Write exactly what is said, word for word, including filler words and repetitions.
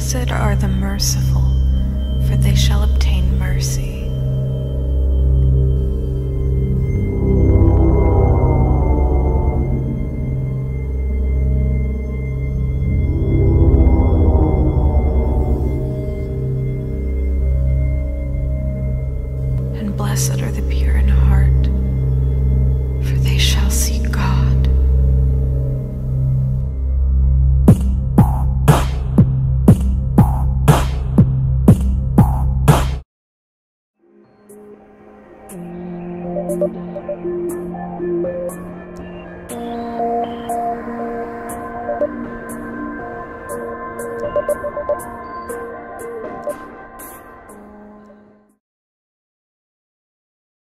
Blessed are the merciful, for they shall obtain mercy. And blessed are the pure in heart, for they shall see God. Thank you.